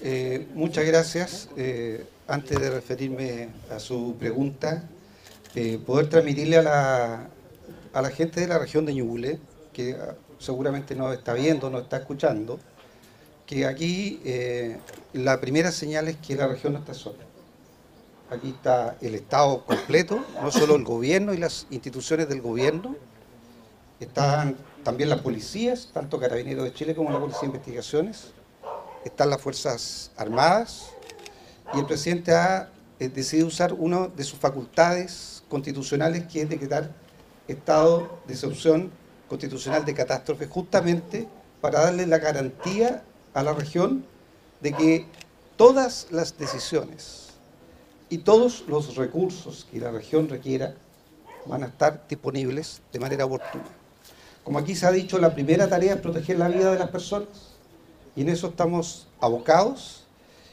Muchas gracias. Antes de referirme a su pregunta, poder transmitirle a la gente de la región de Ñuble, que seguramente nos está viendo, nos está escuchando, que aquí la primera señal es que la región no está sola. Aquí está el Estado completo, no solo el gobierno y las instituciones del gobierno, están también las policías, tanto Carabineros de Chile como la Policía de Investigaciones, están las Fuerzas Armadas, y el presidente ha decidido usar una de sus facultades constitucionales, que es decretar estado de excepción constitucional de catástrofe, justamente para darle la garantía a la región de que todas las decisiones y todos los recursos que la región requiera van a estar disponibles de manera oportuna. Como aquí se ha dicho, la primera tarea es proteger la vida de las personas, y en eso estamos abocados,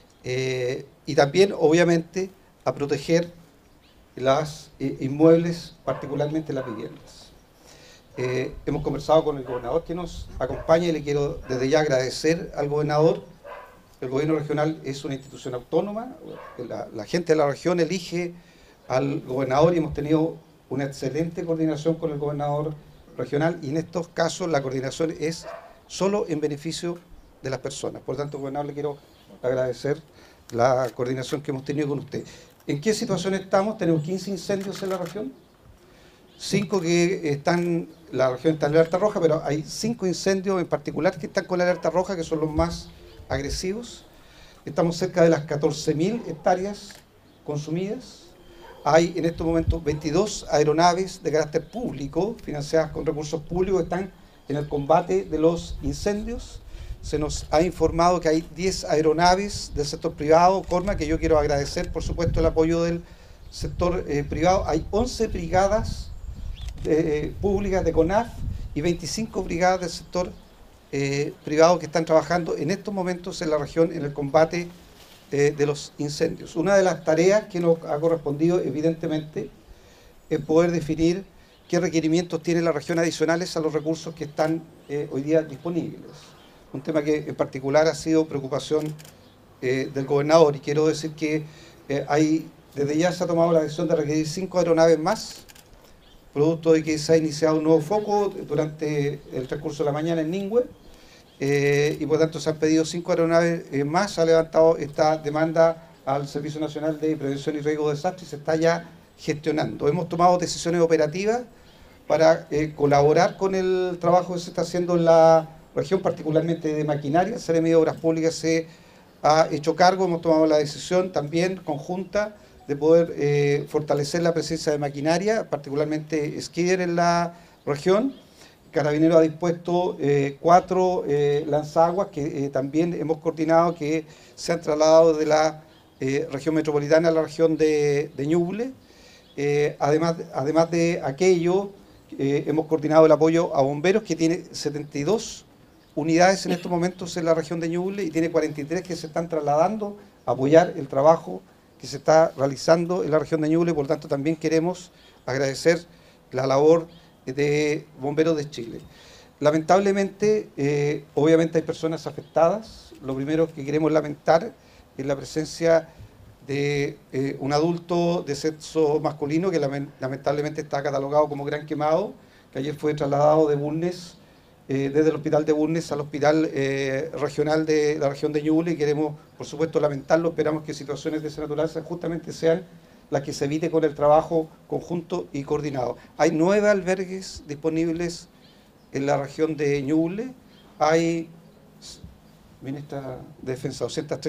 y también, obviamente, a proteger las inmuebles, particularmente las viviendas. Hemos conversado con el gobernador que nos acompaña, y le quiero desde ya agradecer al gobernador. El gobierno regional es una institución autónoma, la gente de la región elige al gobernador, y hemos tenido una excelente coordinación con el gobernador regional, y en estos casos la coordinación es solo en beneficio de las personas. Por tanto, gobernador, le quiero agradecer la coordinación que hemos tenido con usted. ¿En qué situación estamos? Tenemos 15 incendios en la región, 5 que están, la región está en alerta roja, pero hay 5 incendios en particular que están con la alerta roja, que son los más agresivos. Estamos cerca de las 14.000 hectáreas consumidas. Hay en estos momentos 22 aeronaves de carácter público, financiadas con recursos públicos, que están en el combate de los incendios. Se nos ha informado que hay 10 aeronaves del sector privado, Corma, que yo quiero agradecer, por supuesto, el apoyo del sector privado. Hay 11 brigadas públicas de CONAF y 25 brigadas del sector privado que están trabajando en estos momentos en la región en el combate de los incendios. Una de las tareas que nos ha correspondido, evidentemente, es poder definir qué requerimientos tiene la región adicionales a los recursos que están hoy día disponibles. Un tema que en particular ha sido preocupación del gobernador, y quiero decir que desde ya se ha tomado la decisión de requerir 5 aeronaves más, producto de que se ha iniciado un nuevo foco durante el transcurso de la mañana en Ningüe, y por tanto se han pedido 5 aeronaves más. Se ha levantado esta demanda al Servicio Nacional de Prevención y Riesgo de Desastres, y se está ya gestionando. Hemos tomado decisiones operativas para colaborar con el trabajo que se está haciendo en la región, particularmente de maquinaria. El Seremi de Obras Públicas se ha hecho cargo, hemos tomado la decisión también conjunta de poder fortalecer la presencia de maquinaria, particularmente skidder en la región. Carabineros ha dispuesto 4 lanzaguas que también hemos coordinado, que se han trasladado de la región metropolitana a la región de Ñuble. Además de aquello, hemos coordinado el apoyo a bomberos, que tiene 72 unidades en estos momentos en la región de Ñuble, y tiene 43 que se están trasladando a apoyar el trabajo que se está realizando en la región de Ñuble. Por tanto, también queremos agradecer la labor de Bomberos de Chile. Lamentablemente, obviamente hay personas afectadas. Lo primero que queremos lamentar es la presencia de un adulto de sexo masculino que lamentablemente está catalogado como gran quemado, que ayer fue trasladado de Bulnes, desde el hospital de Bulnes al hospital regional de la región de Ñuble, y queremos, por supuesto, lamentarlo. Esperamos que situaciones de esa naturaleza justamente sean las que se evite con el trabajo conjunto y coordinado. Hay 9 albergues disponibles en la región de Ñuble. Hay, ministra de Defensa,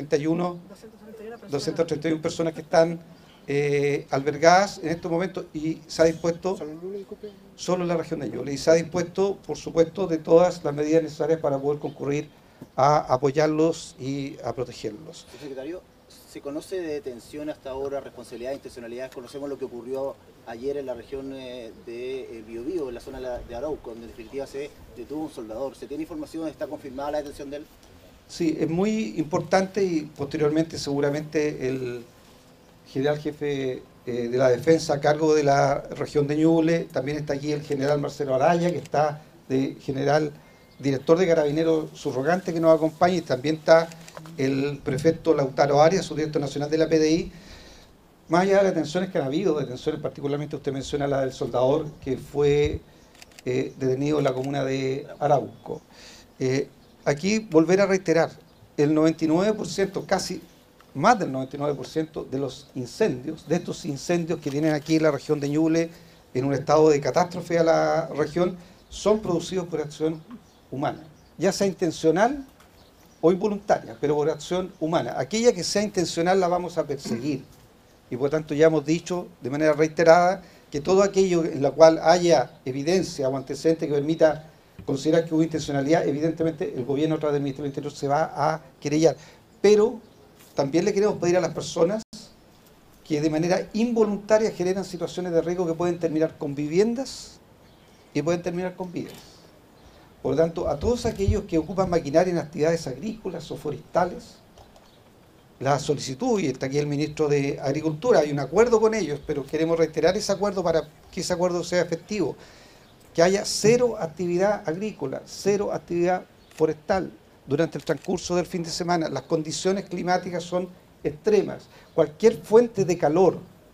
231 personas que están albergadas en estos momentos, y se ha dispuesto, solo en la región de Ñuble, y se ha dispuesto, por supuesto, de todas las medidas necesarias para poder concurrir a apoyarlos y a protegerlos. Secretario, ¿se conoce de detención hasta ahora, responsabilidades, intencionalidades? Conocemos lo que ocurrió ayer en la región de Biobío, en la zona de Arauco, donde en definitiva se detuvo un soldador. ¿Se tiene información? ¿Está confirmada la detención de él? Sí, es muy importante, y posteriormente seguramente el general jefe de la defensa a cargo de la región de Ñuble, también está aquí el general Marcelo Araya, que está de general director de Carabineros subrogante que nos acompaña, y también está el prefecto Lautaro Arias, subdirector nacional de la PDI. Más allá de las detenciones que han habido, detenciones particularmente usted menciona la del soldador que fue detenido en la comuna de Arauco. Aquí volver a reiterar, el 99%, casi más del 99% de los incendios, de estos incendios que tienen aquí en la región de Ñuble, en un estado de catástrofe a la región, son producidos por acción humana, ya sea intencional o involuntaria, pero por acción humana. Aquella que sea intencional la vamos a perseguir, y por tanto ya hemos dicho de manera reiterada que todo aquello en la cual haya evidencia o antecedente que permita considerar que hubo intencionalidad, evidentemente el gobierno a través del Ministerio del Interior se va a querellar. Pero también le queremos pedir a las personas que de manera involuntaria generan situaciones de riesgo que pueden terminar con viviendas y pueden terminar con vidas. Por lo tanto, a todos aquellos que ocupan maquinaria en actividades agrícolas o forestales, la solicitud, y está aquí el ministro de Agricultura, hay un acuerdo con ellos, pero queremos reiterar ese acuerdo para que ese acuerdo sea efectivo, que haya cero actividad agrícola, cero actividad forestal durante el transcurso del fin de semana. Las condiciones climáticas son extremas. Cualquier fuente de calor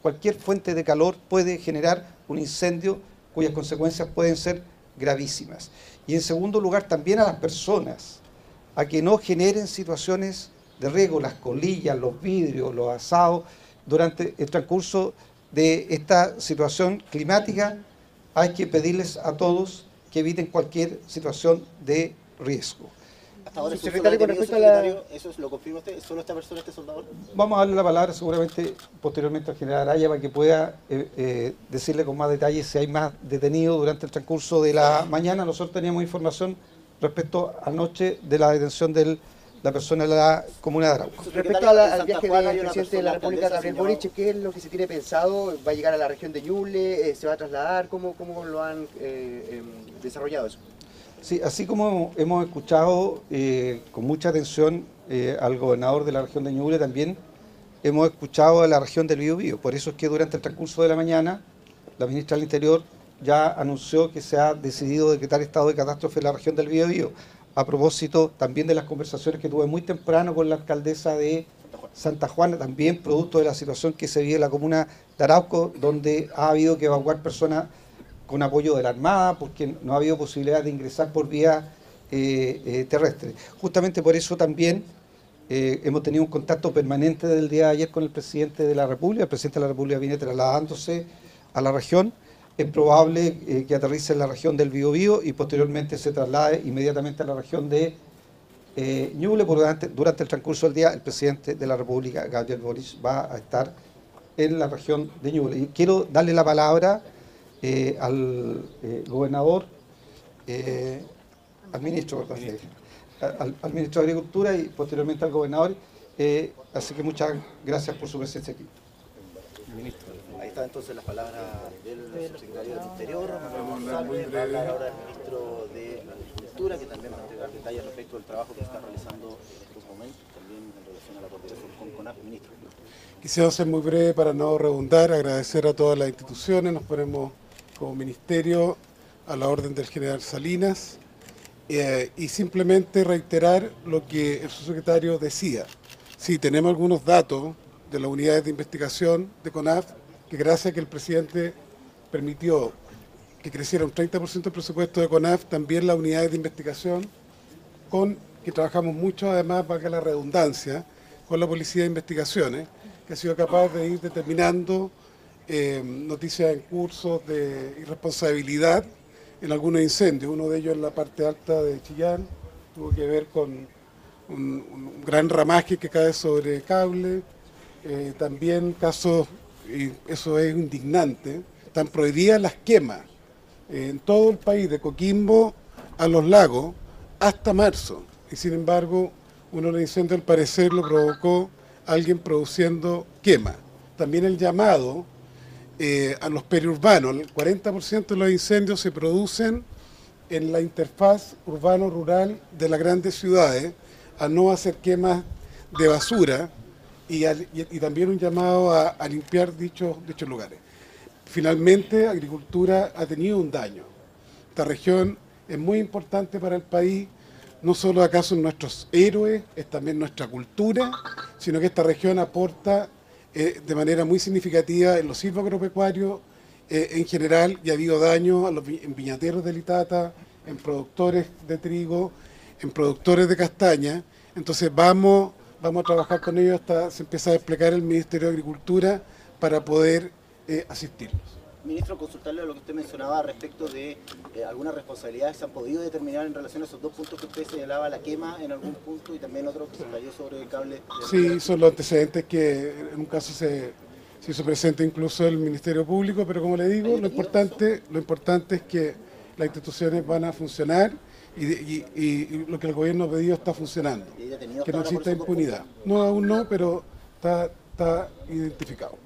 puede generar un incendio cuyas consecuencias pueden ser gravísimas. Y en segundo lugar, también a las personas, a que no generen situaciones de riesgo, las colillas, los vidrios, los asados, durante el transcurso de esta situación climática. Hay que pedirles a todos que eviten cualquier situación de riesgo. Hasta ahora, secretario, ¿eso lo confirma usted? ¿Solo esta persona, este soldador? Vamos a darle la palabra seguramente posteriormente al general Araya para que pueda decirle con más detalle si hay más detenidos durante el transcurso de la mañana. Nosotros teníamos información respecto anoche de la detención de la persona de la comuna de Arauco. Respecto al viaje del presidente de la República, Gabriel Boric, ¿qué es lo que se tiene pensado? ¿Va a llegar a la región de Ñuble? ¿Se va a trasladar? ¿Cómo lo han desarrollado eso? Sí, así como hemos escuchado con mucha atención al gobernador de la región de Ñuble, también hemos escuchado a la región del Biobío. Por eso es que durante el transcurso de la mañana la ministra del Interior ya anunció que se ha decidido decretar estado de catástrofe en la región del Biobío, a propósito también de las conversaciones que tuve muy temprano con la alcaldesa de Santa Juana, también producto de la situación que se vive en la comuna de Arauco, donde ha habido que evacuar personas con apoyo de la Armada, porque no ha habido posibilidad de ingresar por vía terrestre. Justamente por eso también hemos tenido un contacto permanente desde el día de ayer con el presidente de la República. El presidente de la República viene trasladándose a la región. Es probable que aterrice en la región del Biobío y posteriormente se traslade inmediatamente a la región de Ñuble. Durante el transcurso del día, el presidente de la República, Gabriel Boric, va a estar en la región de Ñuble. Y quiero darle la palabra al gobernador, al ministro, al ministro de Agricultura y posteriormente al gobernador. Así que muchas gracias por su presencia aquí. Ahí está entonces las palabras del subsecretario del Interior, Manuel González. Va a hablar ahora el ministro de Agricultura, que también va a entregar detalles respecto al trabajo que está realizando en estos momentos, también en relación a la coordinación con CONAF. Ministro. Quisiera ser muy breve para no redundar, agradecer a todas las instituciones, nos ponemos como ministerio a la orden del general Salinas y simplemente reiterar lo que el subsecretario decía. Sí, tenemos algunos datos de las unidades de investigación de CONAF, que gracias a que el presidente permitió que creciera un 30% el presupuesto de CONAF, también las unidades de investigación, con que trabajamos mucho, además, valga la redundancia, con la Policía de Investigaciones, que ha sido capaz de ir determinando noticias en curso de irresponsabilidad en algunos incendios. Uno de ellos en la parte alta de Chillán, tuvo que ver con un gran ramaje que cae sobre cable. También casos, y eso es indignante, están prohibidas las quemas en todo el país, de Coquimbo a Los Lagos, hasta marzo. Y sin embargo, uno de los incendios al parecer lo provocó alguien produciendo quema. También el llamado a los periurbanos, el 40% de los incendios se producen en la interfaz urbano-rural de las grandes ciudades, a no hacer quemas de basura y también un llamado a limpiar dichos lugares. Finalmente, Agricultura ha tenido un daño. Esta región es muy importante para el país. No solo acá son nuestros héroes, es también nuestra cultura, sino que esta región aporta de manera muy significativa en los silvoagropecuarios en general, y ha habido daño en viñateros de Litata, en productores de trigo, en productores de castaña. Entonces vamos a trabajar con ellos hasta se empieza a desplegar el Ministerio de Agricultura para poder asistirlos. Ministro, consultarle a lo que usted mencionaba respecto de algunas responsabilidades que se han podido determinar en relación a esos dos puntos que usted señalaba, la quema en algún punto y también otro que se cayó sobre el cable. Sí, son los antecedentes que en un caso se hizo presente incluso el Ministerio Público, pero como le digo, lo importante es que las instituciones van a funcionar y lo que el gobierno ha pedido está funcionando, que no exista impunidad. No, aún no, pero está identificado.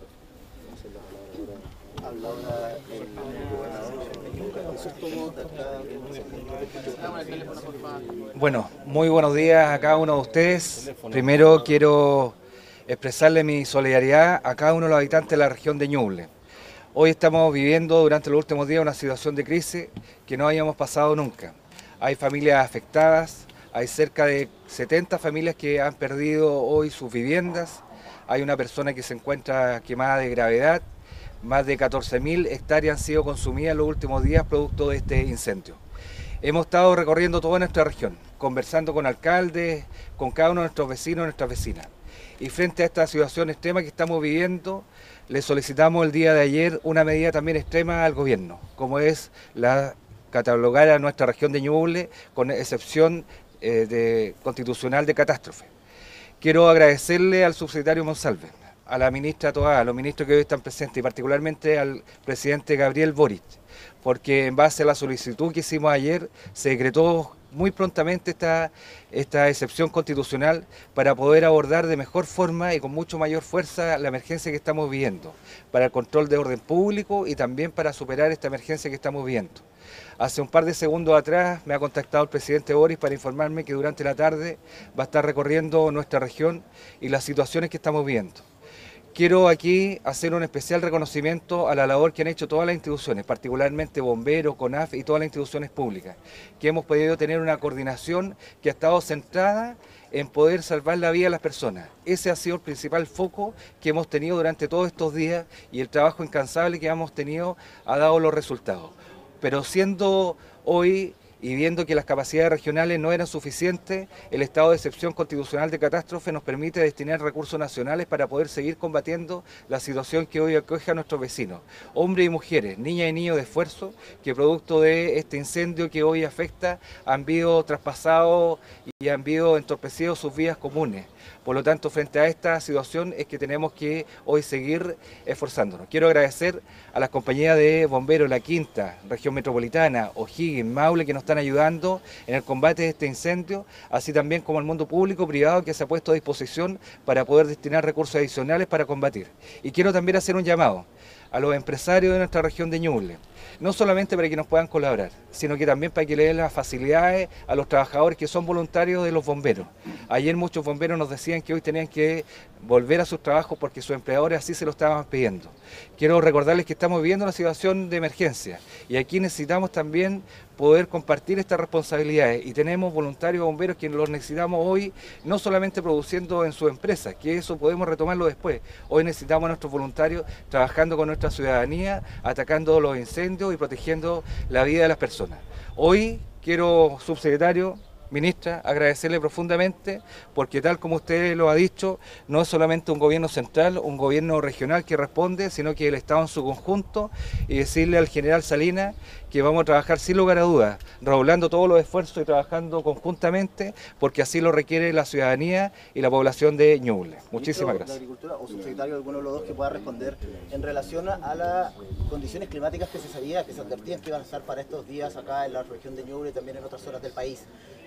Bueno, muy buenos días a cada uno de ustedes. Primero quiero expresarle mi solidaridad a cada uno de los habitantes de la región de Ñuble. Hoy estamos viviendo durante los últimos días una situación de crisis que no habíamos pasado nunca. Hay familias afectadas, hay cerca de 70 familias que han perdido hoy sus viviendas, hay una persona que se encuentra quemada de gravedad. Más de 14.000 hectáreas han sido consumidas en los últimos días producto de este incendio. Hemos estado recorriendo toda nuestra región, conversando con alcaldes, con cada uno de nuestros vecinos y nuestras vecinas. Y frente a esta situación extrema que estamos viviendo, le solicitamos el día de ayer una medida también extrema al gobierno, como es la catalogar a nuestra región de Ñuble con excepción constitucional de catástrofe. Quiero agradecerle al subsecretario Monsalve, a la ministra Toá, a los ministros que hoy están presentes y particularmente al presidente Gabriel Boric, porque en base a la solicitud que hicimos ayer se decretó muy prontamente esta excepción constitucional para poder abordar de mejor forma y con mucho mayor fuerza la emergencia que estamos viviendo, para el control de orden público y también para superar esta emergencia que estamos viviendo. Hace un par de segundos atrás me ha contactado el presidente Boric para informarme que durante la tarde va a estar recorriendo nuestra región y las situaciones que estamos viviendo. Quiero aquí hacer un especial reconocimiento a la labor que han hecho todas las instituciones, particularmente bomberos, CONAF y todas las instituciones públicas, que hemos podido tener una coordinación que ha estado centrada en poder salvar la vida de las personas. Ese ha sido el principal foco que hemos tenido durante todos estos días y el trabajo incansable que hemos tenido ha dado los resultados. Pero siendo hoy y viendo que las capacidades regionales no eran suficientes, el estado de excepción constitucional de catástrofe nos permite destinar recursos nacionales para poder seguir combatiendo la situación que hoy acoge a nuestros vecinos, hombres y mujeres, niñas y niños de esfuerzo, que producto de este incendio que hoy afecta han visto traspasados y han visto entorpecidos sus vidas comunes. Por lo tanto, frente a esta situación es que tenemos que hoy seguir esforzándonos. Quiero agradecer a las compañías de bomberos La Quinta, Región Metropolitana, O'Higgins, Maule, que nos están ayudando en el combate de este incendio, así también como al mundo público privado que se ha puesto a disposición para poder destinar recursos adicionales para combatir. Y quiero también hacer un llamado a los empresarios de nuestra región de Ñuble, no solamente para que nos puedan colaborar, sino que también para que le den las facilidades a los trabajadores que son voluntarios de los bomberos. Ayer muchos bomberos nos decían que hoy tenían que volver a sus trabajos porque sus empleadores así se lo estaban pidiendo. Quiero recordarles que estamos viviendo una situación de emergencia y aquí necesitamos también poder compartir estas responsabilidades y tenemos voluntarios bomberos que los necesitamos hoy, no solamente produciendo en sus empresas, que eso podemos retomarlo después. Hoy necesitamos a nuestros voluntarios trabajando con nuestra ciudadanía, atacando los incendios y protegiendo la vida de las personas. Hoy quiero, subsecretario, ministra, agradecerle profundamente porque tal como usted lo ha dicho, no es solamente un gobierno central, un gobierno regional que responde, sino que el Estado en su conjunto, y decirle al general Salinas que vamos a trabajar sin lugar a dudas, redoblando todos los esfuerzos y trabajando conjuntamente porque así lo requiere la ciudadanía y la población de Ñuble. Muchísimas gracias. Ministro de Agricultura o subsecretario, alguno de los dos que pueda responder en relación a las condiciones climáticas que se sabía, que se advertían que iban a estar para estos días acá en la región de Ñuble y también en otras zonas del país.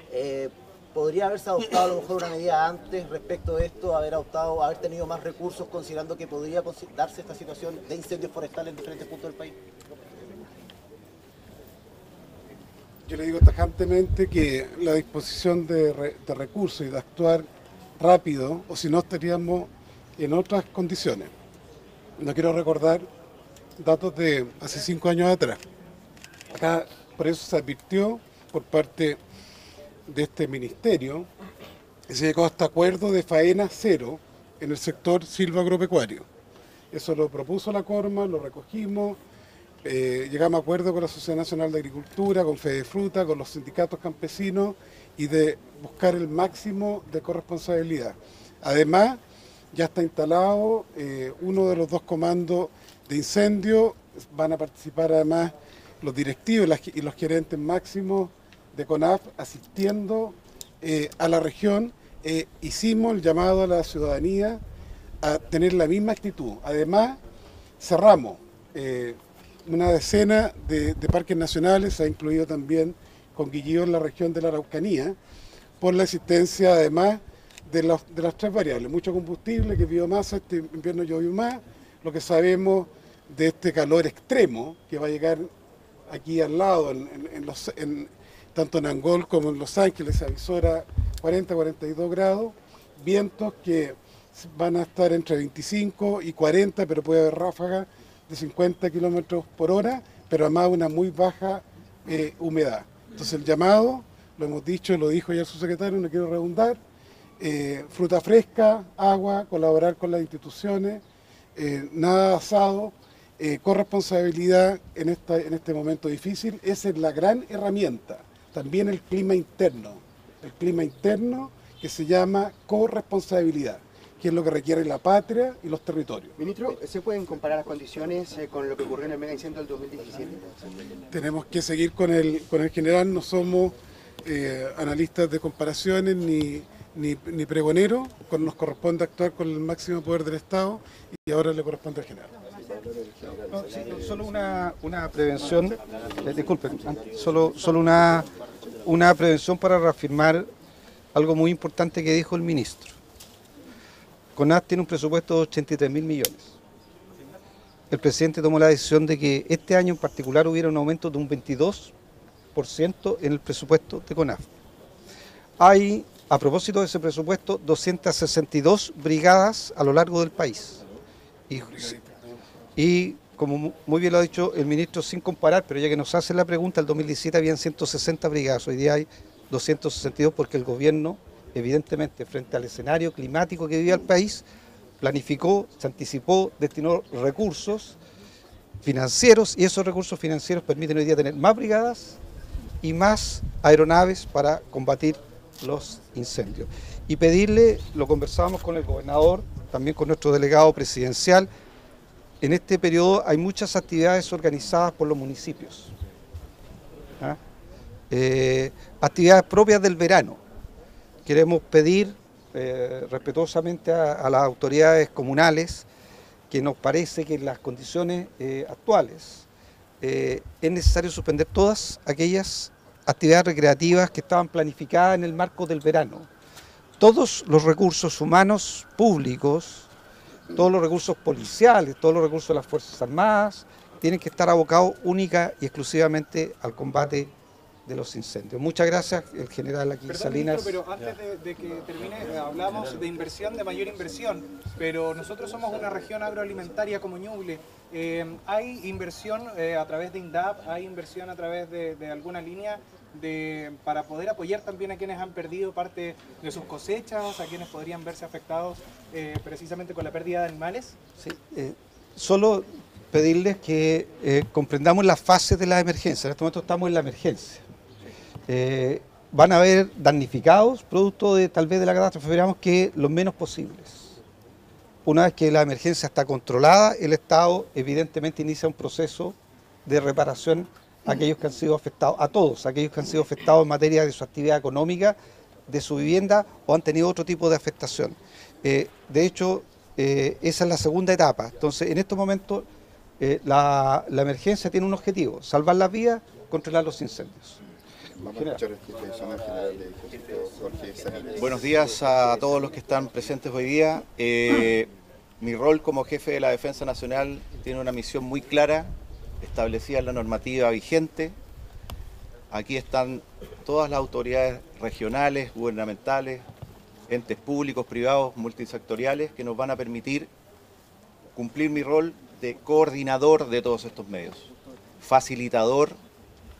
¿Podría haberse adoptado a lo mejor una medida antes respecto de esto, haber tenido más recursos considerando que podría darse esta situación de incendios forestales en diferentes puntos del país? Yo le digo tajantemente que la disposición de recursos y de actuar rápido, o si no estaríamos en otras condiciones. No quiero recordar datos de hace 5 años atrás. Acá Por eso se advirtió por parte de este ministerio que se llegó a este acuerdo de faena cero en el sector silvagropecuario. Eso lo propuso la Corma, lo recogimos, llegamos a acuerdo con la Sociedad Nacional de Agricultura, con Fedefruta, con los sindicatos campesinos y de buscar el máximo de corresponsabilidad. Además, ya está instalado uno de los 2 comandos de incendio, van a participar además los directivos y los gerentes máximos de CONAF asistiendo a la región. Hicimos el llamado a la ciudadanía a tener la misma actitud. Además, cerramos una decena de parques nacionales, se ha incluido también Conguillío en la región de la Araucanía, por la existencia además de las 3 variables, mucho combustible, que biomasa, este invierno llovió más, lo que sabemos de este calor extremo que va a llegar aquí al lado, tanto en Angol como en Los Ángeles, se avisora 40-42 grados, vientos que van a estar entre 25 y 40, pero puede haber ráfagas de 50 kilómetros por hora, pero además una muy baja humedad. Entonces el llamado, lo hemos dicho, lo dijo ya el subsecretario, no quiero redundar, fruta fresca, agua, colaborar con las instituciones, nada asado, corresponsabilidad en este momento difícil. Esa es la gran herramienta. También el clima interno que se llama corresponsabilidad, que es lo que requiere la patria y los territorios. Ministro, ¿se pueden comparar las condiciones con lo que ocurrió en el mega incendio del 2017? Tenemos que seguir con el general, no somos analistas de comparaciones ni pregoneros, nos corresponde actuar con el máximo poder del Estado y ahora le corresponde al general. No, sí, solo una prevención, disculpen, solo una prevención para reafirmar algo muy importante que dijo el ministro. CONAF tiene un presupuesto de 83.000 millones. El presidente tomó la decisión de que este año en particular hubiera un aumento de un 22% en el presupuesto de CONAF. Hay, a propósito de ese presupuesto, 262 brigadas a lo largo del país. Y como muy bien lo ha dicho el ministro, sin comparar, pero ya que nos hace la pregunta, el 2017 habían 160 brigadas, hoy día hay 262 porque el gobierno, evidentemente, frente al escenario climático que vivía el país, planificó, se anticipó, destinó recursos financieros y esos recursos financieros permiten hoy día tener más brigadas y más aeronaves para combatir los incendios. Y pedirle, lo conversábamos con el gobernador, también con nuestro delegado presidencial, en este periodo hay muchas actividades organizadas por los municipios. Actividades propias del verano. Queremos pedir respetuosamente a las autoridades comunales que nos parece que en las condiciones actuales es necesario suspender todas aquellas actividades recreativas que estaban planificadas en el marco del verano. Todos los recursos humanos públicos, todos los recursos policiales, todos los recursos de las Fuerzas Armadas tienen que estar abocados única y exclusivamente al combate de los incendios. Muchas gracias, el general aquí. Perdón, Salinas. ministro, pero antes de que termine, hablamos de inversión, de mayor inversión, pero nosotros somos una región agroalimentaria como Ñuble. ¿Hay inversión a través de INDAP, hay inversión a través de alguna línea para poder apoyar también a quienes han perdido parte de sus cosechas, a quienes podrían verse afectados precisamente con la pérdida de animales? Sí, solo pedirles que comprendamos las fases de la emergencia. En este momento estamos en la emergencia. Van a haber damnificados producto de tal vez de la catástrofe, esperamos que los menos posibles. Una vez que la emergencia está controlada, el Estado evidentemente inicia un proceso de reparación a aquellos que han sido afectados, a todos aquellos que han sido afectados en materia de su actividad económica, de su vivienda o han tenido otro tipo de afectación. De hecho, esa es la segunda etapa. Entonces, en estos momentos, la emergencia tiene un objetivo: salvar las vidas, controlar los incendios. Buenos días a todos los que están presentes hoy día. Mi rol como jefe de la Defensa Nacional tiene una misión muy clara, establecida en la normativa vigente. Aquí están todas las autoridades regionales, gubernamentales, entes públicos, privados, multisectoriales, que nos van a permitir cumplir mi rol de coordinador de todos estos medios, facilitador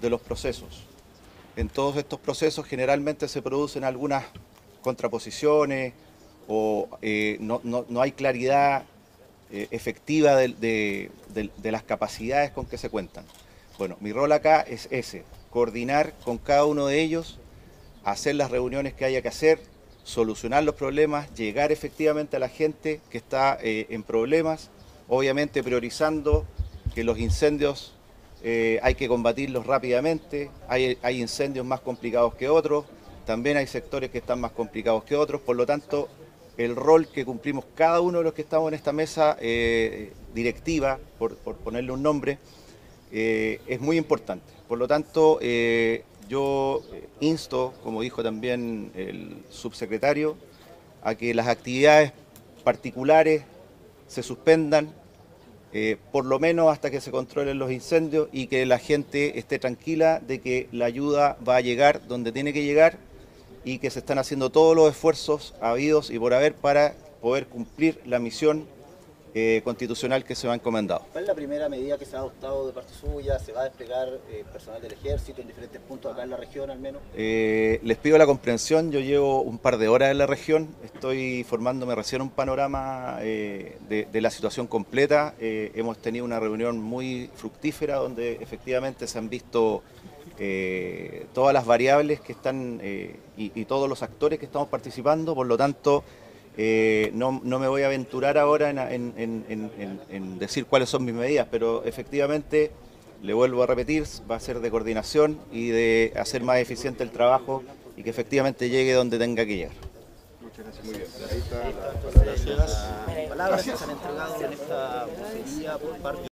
de los procesos. En todos estos procesos generalmente se producen algunas contraposiciones o no hay claridad efectiva de las capacidades con que se cuentan. Bueno, mi rol acá es ese, coordinar con cada uno de ellos, hacer las reuniones que haya que hacer, solucionar los problemas, llegar efectivamente a la gente que está en problemas, obviamente priorizando que los incendios hay que combatirlos rápidamente, hay incendios más complicados que otros, también hay sectores que están más complicados que otros, por lo tanto el rol que cumplimos cada uno de los que estamos en esta mesa directiva, por ponerle un nombre, es muy importante. Por lo tanto, yo insto, como dijo también el subsecretario, a que las actividades particulares se suspendan, por lo menos hasta que se controlen los incendios y que la gente esté tranquila de que la ayuda va a llegar donde tiene que llegar y que se están haciendo todos los esfuerzos habidos y por haber para poder cumplir la misión constitucional que se me ha encomendado. ¿Cuál es la primera medida que se ha adoptado de parte suya? ¿Se va a desplegar personal del ejército en diferentes puntos acá en la región al menos? Les pido la comprensión, yo llevo un par de horas en la región, estoy formándome recién un panorama de la situación completa. Hemos tenido una reunión muy fructífera donde efectivamente se han visto todas las variables que están y todos los actores que estamos participando, por lo tanto no me voy a aventurar ahora en decir cuáles son mis medidas, pero efectivamente, le vuelvo a repetir, va a ser de coordinación y de hacer más eficiente el trabajo y que efectivamente llegue donde tenga que llegar. Muchas gracias. Muy bien. Ahí está. Gracias. Palabras que se han entregado en esta vocería por parte